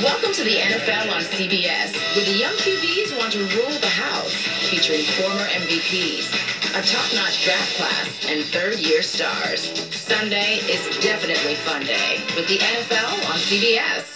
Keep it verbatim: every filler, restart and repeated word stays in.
Welcome to the N F L on C B S, where the young Q Bs want to rule the house, featuring former M V Ps, a top-notch draft class, and third-year stars. Sunday is definitely fun day with the N F L on C B S.